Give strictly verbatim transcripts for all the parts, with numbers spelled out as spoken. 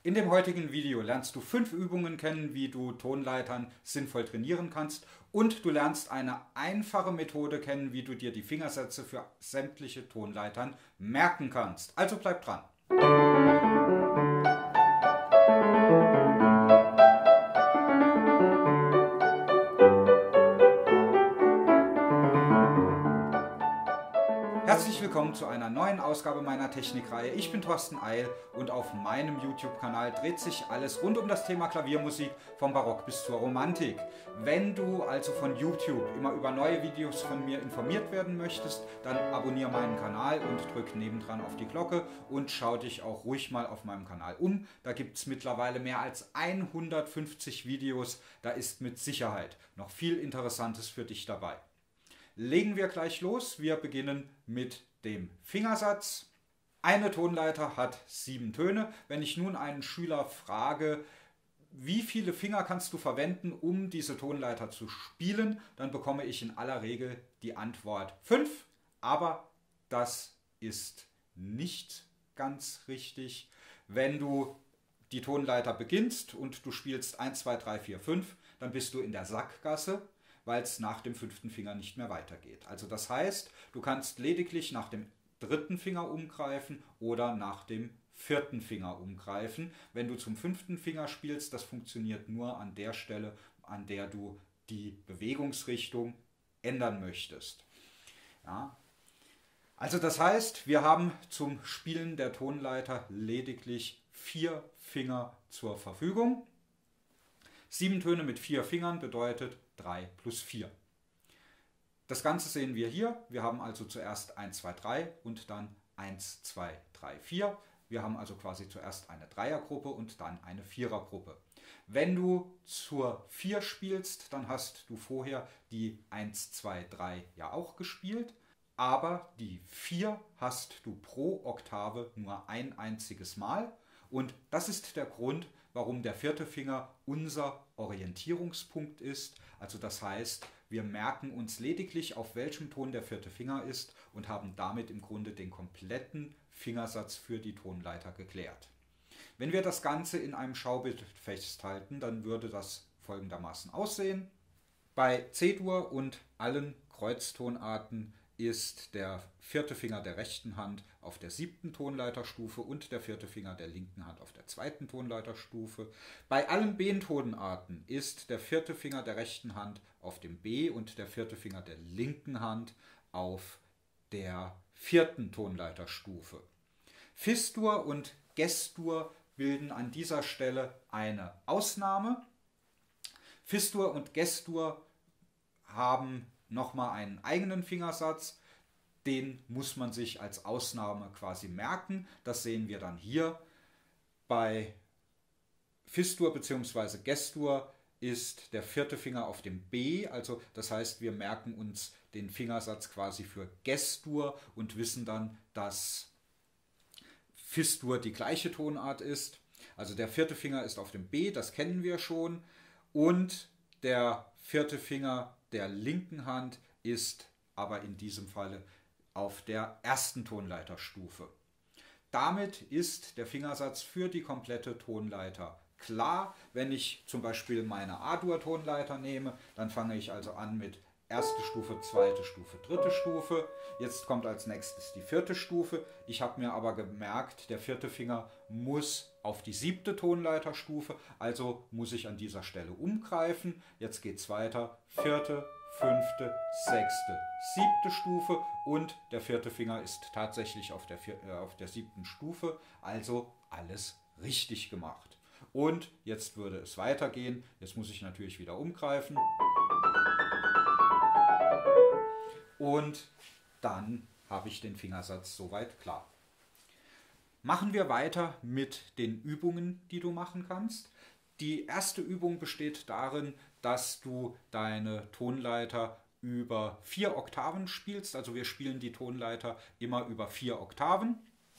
In dem heutigen Video lernst du fünf Übungen kennen, wie du Tonleitern sinnvoll trainieren kannst, und du lernst eine einfache Methode kennen, wie du dir die Fingersätze für sämtliche Tonleitern merken kannst. Also bleib dran! Herzlich willkommen zu einer neuen Ausgabe meiner Technikreihe. Ich bin Thorsten Eil und auf meinem YouTube-Kanal dreht sich alles rund um das Thema Klaviermusik, vom Barock bis zur Romantik. Wenn du also von YouTube immer über neue Videos von mir informiert werden möchtest, dann abonniere meinen Kanal und drück nebendran auf die Glocke und schau dich auch ruhig mal auf meinem Kanal um. Da gibt es mittlerweile mehr als hundertfünfzig Videos, da ist mit Sicherheit noch viel Interessantes für dich dabei. Legen wir gleich los. Wir beginnen mit dem Fingersatz. Eine Tonleiter hat sieben Töne. Wenn ich nun einen Schüler frage, wie viele Finger kannst du verwenden, um diese Tonleiter zu spielen, dann bekomme ich in aller Regel die Antwort fünf. Aber das ist nicht ganz richtig. Wenn du die Tonleiter beginnst und du spielst eins, zwei, drei, vier, fünf, dann bist du in der Sackgasse, weil es nach dem fünften Finger nicht mehr weitergeht. Also das heißt, du kannst lediglich nach dem dritten Finger umgreifen oder nach dem vierten Finger umgreifen. Wenn du zum fünften Finger spielst, das funktioniert nur an der Stelle, an der du die Bewegungsrichtung ändern möchtest. Ja. Also das heißt, wir haben zum Spielen der Tonleiter lediglich vier Finger zur Verfügung. Sieben Töne mit vier Fingern bedeutet drei plus vier. Das Ganze sehen wir hier. Wir haben also zuerst eins, zwei, drei und dann eins, zwei, drei, vier. Wir haben also quasi zuerst eine Dreiergruppe und dann eine Vierergruppe. Wenn du zur vier spielst, dann hast du vorher die eins, zwei, drei ja auch gespielt, aber die vier hast du pro Oktave nur ein einziges Mal. Und das ist der Grund, warum der vierte Finger unser Orientierungspunkt ist. Also das heißt, wir merken uns lediglich, auf welchem Ton der vierte Finger ist und haben damit im Grunde den kompletten Fingersatz für die Tonleiter geklärt. Wenn wir das Ganze in einem Schaubild festhalten, dann würde das folgendermaßen aussehen. Bei C-Dur und allen Kreuztonarten ist der vierte Finger der rechten Hand auf der siebten Tonleiterstufe und der vierte Finger der linken Hand auf der zweiten Tonleiterstufe. Bei allen B-Tonarten ist der vierte Finger der rechten Hand auf dem B und der vierte Finger der linken Hand auf der vierten Tonleiterstufe. Fis-Dur und Ges-Dur bilden an dieser Stelle eine Ausnahme. Fis-Dur und Ges-Dur haben nochmal einen eigenen Fingersatz, den muss man sich als Ausnahme quasi merken. Das sehen wir dann hier. Bei Fis-Dur bzw. Ges-Dur ist der vierte Finger auf dem B, also das heißt, wir merken uns den Fingersatz quasi für Ges-Dur und wissen dann, dass Fis-Dur die gleiche Tonart ist. Also der vierte Finger ist auf dem B, das kennen wir schon, und der vierte Finger der linken Hand ist aber in diesem Falle auf der ersten Tonleiterstufe. Damit ist der Fingersatz für die komplette Tonleiter klar. Wenn ich zum Beispiel meine A-Dur-Tonleiter nehme, dann fange ich also an mit erste Stufe, zweite Stufe, dritte Stufe. Jetzt kommt als nächstes die vierte Stufe. Ich habe mir aber gemerkt, der vierte Finger muss auf die siebte Tonleiterstufe, also muss ich an dieser Stelle umgreifen. Jetzt geht es weiter, vierte, fünfte, sechste, siebte Stufe und der vierte Finger ist tatsächlich auf der, vier, äh, auf der siebten Stufe, also alles richtig gemacht. Und jetzt würde es weitergehen. Jetzt muss ich natürlich wieder umgreifen. Und dann habe ich den Fingersatz soweit klar. Machen wir weiter mit den Übungen, die du machen kannst. Die erste Übung besteht darin, dass du deine Tonleiter über vier Oktaven spielst. Also wir spielen die Tonleiter immer über vier Oktaven.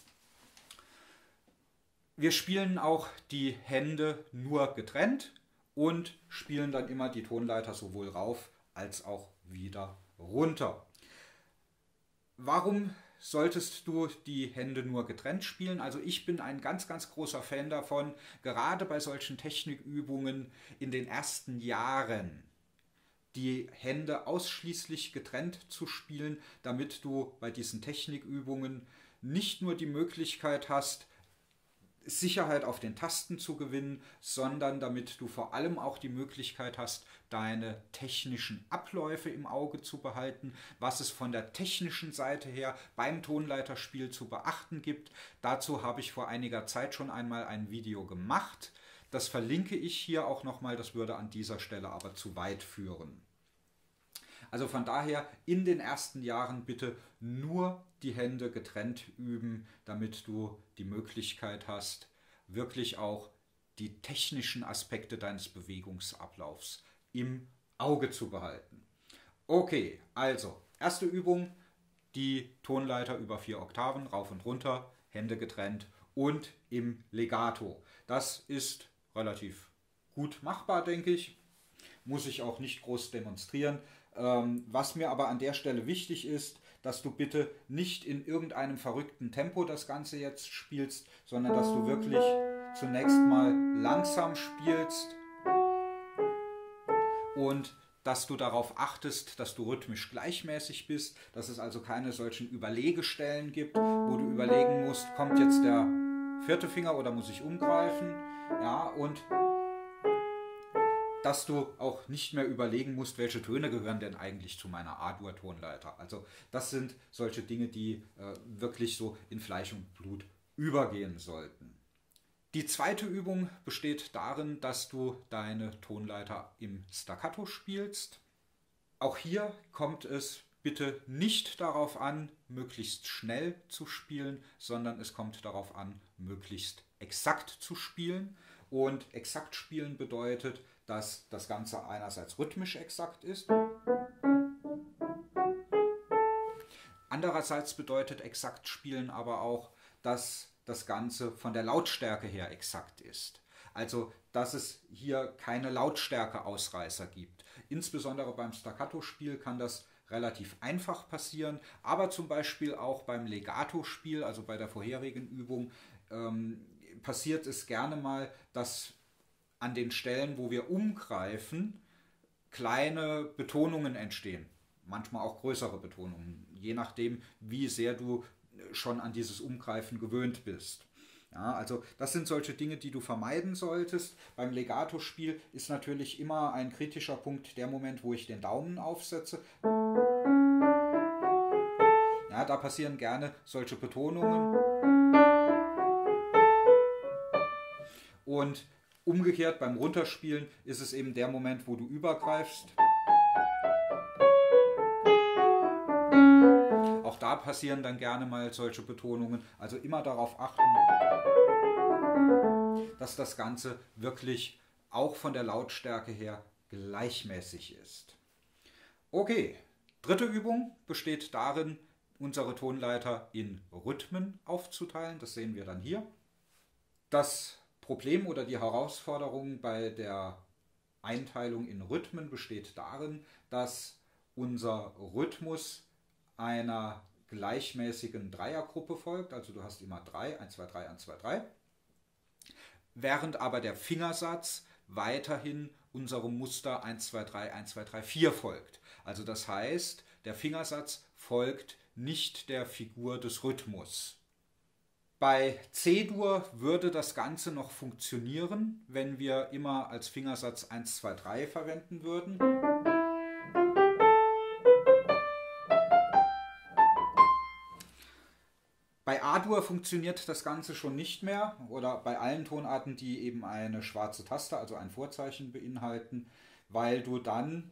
Wir spielen auch die Hände nur getrennt und spielen dann immer die Tonleiter sowohl rauf als auch wieder runter. Warum solltest du die Hände nur getrennt spielen. Also ich bin ein ganz, ganz großer Fan davon, gerade bei solchen Technikübungen in den ersten Jahren die Hände ausschließlich getrennt zu spielen, damit du bei diesen Technikübungen nicht nur die Möglichkeit hast, Sicherheit auf den Tasten zu gewinnen, sondern damit du vor allem auch die Möglichkeit hast, deine technischen Abläufe im Auge zu behalten, was es von der technischen Seite her beim Tonleiterspiel zu beachten gibt. Dazu habe ich vor einiger Zeit schon einmal ein Video gemacht. Das verlinke ich hier auch nochmal, das würde an dieser Stelle aber zu weit führen. Also von daher in den ersten Jahren bitte nur die Hände getrennt üben, damit du die Möglichkeit hast, wirklich auch die technischen Aspekte deines Bewegungsablaufs im Auge zu behalten. Okay, also erste Übung, die Tonleiter über vier Oktaven, rauf und runter, Hände getrennt und im Legato. Das ist relativ gut machbar, denke ich. Muss ich auch nicht groß demonstrieren. Ähm, was mir aber an der Stelle wichtig ist, dass du bitte nicht in irgendeinem verrückten Tempo das Ganze jetzt spielst, sondern dass du wirklich zunächst mal langsam spielst und dass du darauf achtest, dass du rhythmisch gleichmäßig bist, dass es also keine solchen Überlegestellen gibt, wo du überlegen musst, kommt jetzt der vierte Finger oder muss ich umgreifen? Ja, und dass du auch nicht mehr überlegen musst, welche Töne gehören denn eigentlich zu meiner A-Dur-Tonleiter. Also das sind solche Dinge, die äh, wirklich so in Fleisch und Blut übergehen sollten. Die zweite Übung besteht darin, dass du deine Tonleiter im Staccato spielst. Auch hier kommt es bitte nicht darauf an, möglichst schnell zu spielen, sondern es kommt darauf an, möglichst exakt zu spielen. Und exakt spielen bedeutet, dass das Ganze einerseits rhythmisch exakt ist. Andererseits bedeutet exakt spielen aber auch, dass das Ganze von der Lautstärke her exakt ist. Also, dass es hier keine Lautstärke-Ausreißer gibt. Insbesondere beim Staccato-Spiel kann das relativ einfach passieren, aber zum Beispiel auch beim Legato-Spiel, also bei der vorherigen Übung, ähm, passiert es gerne mal, dass an den Stellen, wo wir umgreifen, kleine Betonungen entstehen. Manchmal auch größere Betonungen, je nachdem, wie sehr du schon an dieses Umgreifen gewöhnt bist. Ja, also das sind solche Dinge, die du vermeiden solltest. Beim Legato-Spiel ist natürlich immer ein kritischer Punkt der Moment, wo ich den Daumen aufsetze. Ja, da passieren gerne solche Betonungen. Und umgekehrt beim Runterspielen ist es eben der Moment, wo du übergreifst. Auch da passieren dann gerne mal solche Betonungen. Also immer darauf achten, dass das Ganze wirklich auch von der Lautstärke her gleichmäßig ist. Okay, dritte Übung besteht darin, unsere Tonleiter in Rhythmen aufzuteilen. Das sehen wir dann hier. Das Problem oder die Herausforderung bei der Einteilung in Rhythmen besteht darin, dass unser Rhythmus einer gleichmäßigen Dreiergruppe folgt. Also du hast immer drei, eins, zwei, drei, eins, zwei, drei. Während aber der Fingersatz weiterhin unserem Muster eins, zwei, drei, eins, zwei, drei, vier folgt. Also das heißt, der Fingersatz folgt nicht der Figur des Rhythmus. Bei C-Dur würde das Ganze noch funktionieren, wenn wir immer als Fingersatz eins, zwei, drei verwenden würden. Bei A-Dur funktioniert das Ganze schon nicht mehr oder bei allen Tonarten, die eben eine schwarze Taste, also ein Vorzeichen beinhalten, weil du dann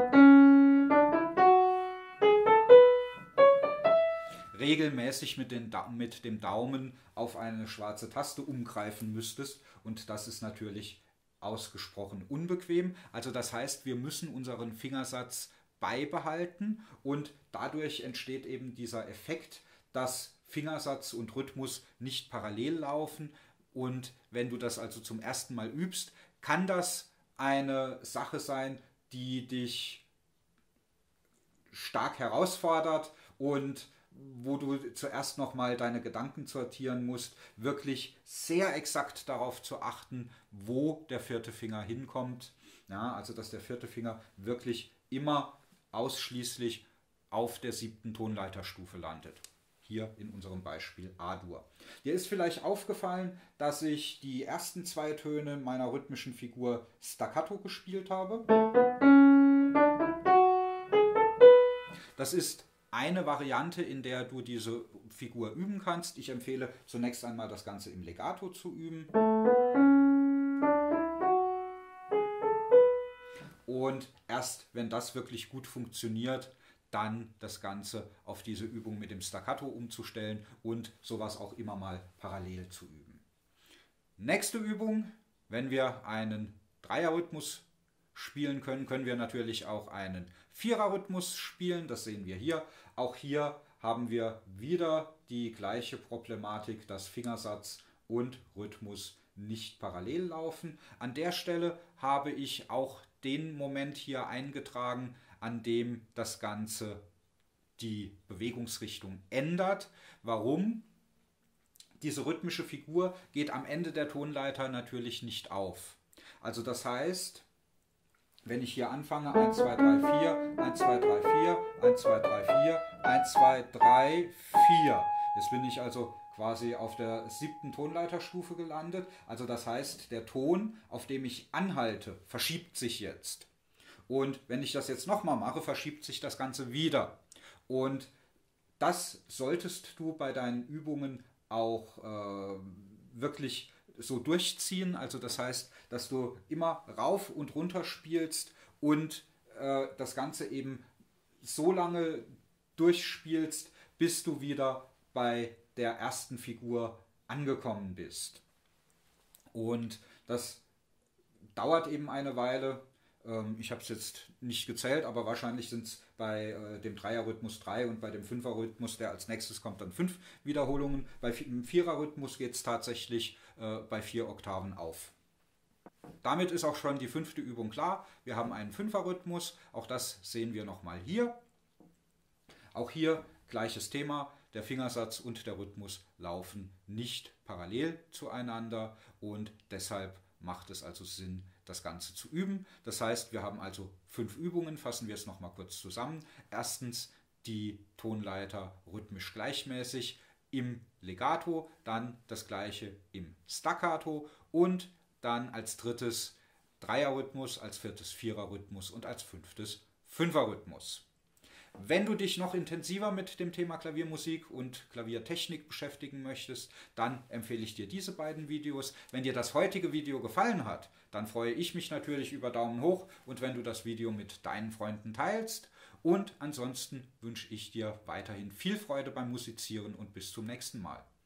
regelmäßig mit, den da mit dem Daumen auf eine schwarze Taste umgreifen müsstest und das ist natürlich ausgesprochen unbequem. Also das heißt, wir müssen unseren Fingersatz beibehalten und dadurch entsteht eben dieser Effekt, dass Fingersatz und Rhythmus nicht parallel laufen und wenn du das also zum ersten Mal übst, kann das eine Sache sein, die dich stark herausfordert und wo du zuerst nochmal deine Gedanken sortieren musst, wirklich sehr exakt darauf zu achten, wo der vierte Finger hinkommt. Ja, also dass der vierte Finger wirklich immer ausschließlich auf der siebten Tonleiterstufe landet. Hier in unserem Beispiel A-Dur. Dir ist vielleicht aufgefallen, dass ich die ersten zwei Töne meiner rhythmischen Figur staccato gespielt habe. Das ist eine Variante, in der du diese Figur üben kannst. Ich empfehle zunächst einmal das Ganze im Legato zu üben. Und erst wenn das wirklich gut funktioniert, dann das Ganze auf diese Übung mit dem Staccato umzustellen und sowas auch immer mal parallel zu üben. Nächste Übung, wenn wir einen Dreierrhythmus spielen können, können wir natürlich auch einen Viererrhythmus spielen. Das sehen wir hier. Auch hier haben wir wieder die gleiche Problematik, dass Fingersatz und Rhythmus nicht parallel laufen. An der Stelle habe ich auch den Moment hier eingetragen, an dem das Ganze die Bewegungsrichtung ändert. Warum? Diese rhythmische Figur geht am Ende der Tonleiter natürlich nicht auf. Also das heißt, wenn ich hier anfange, eins, zwei, drei, vier, eins, zwei, drei, vier, eins, zwei, drei, vier, eins, zwei, drei, vier. Jetzt bin ich also quasi auf der siebten Tonleiterstufe gelandet. Also das heißt, der Ton, auf dem ich anhalte, verschiebt sich jetzt. Und wenn ich das jetzt nochmal mache, verschiebt sich das Ganze wieder. Und das solltest du bei deinen Übungen auch äh, wirklich so durchziehen. Also das heißt, dass du immer rauf und runter spielst und äh, das Ganze eben so lange durchspielst, bis du wieder bei der ersten Figur angekommen bist. Und das dauert eben eine Weile. Ich habe es jetzt nicht gezählt, aber wahrscheinlich sind es bei äh, dem Dreierrhythmus drei und bei dem Fünferrhythmus, der als nächstes kommt, dann fünf Wiederholungen. Bei dem Viererrhythmus geht es tatsächlich äh, bei vier Oktaven auf. Damit ist auch schon die fünfte Übung klar. Wir haben einen Fünferrhythmus, auch das sehen wir nochmal hier. Auch hier gleiches Thema, der Fingersatz und der Rhythmus laufen nicht parallel zueinander und deshalb macht es also Sinn, das Ganze zu üben. Das heißt, wir haben also fünf Übungen, fassen wir es nochmal kurz zusammen. Erstens die Tonleiter rhythmisch gleichmäßig im Legato, dann das gleiche im Staccato und dann als drittes Dreierrhythmus, als viertes Viererrhythmus und als fünftes Fünferrhythmus. Wenn du dich noch intensiver mit dem Thema Klaviermusik und Klaviertechnik beschäftigen möchtest, dann empfehle ich dir diese beiden Videos. Wenn dir das heutige Video gefallen hat, dann freue ich mich natürlich über Daumen hoch und wenn du das Video mit deinen Freunden teilst. Und ansonsten wünsche ich dir weiterhin viel Freude beim Musizieren und bis zum nächsten Mal.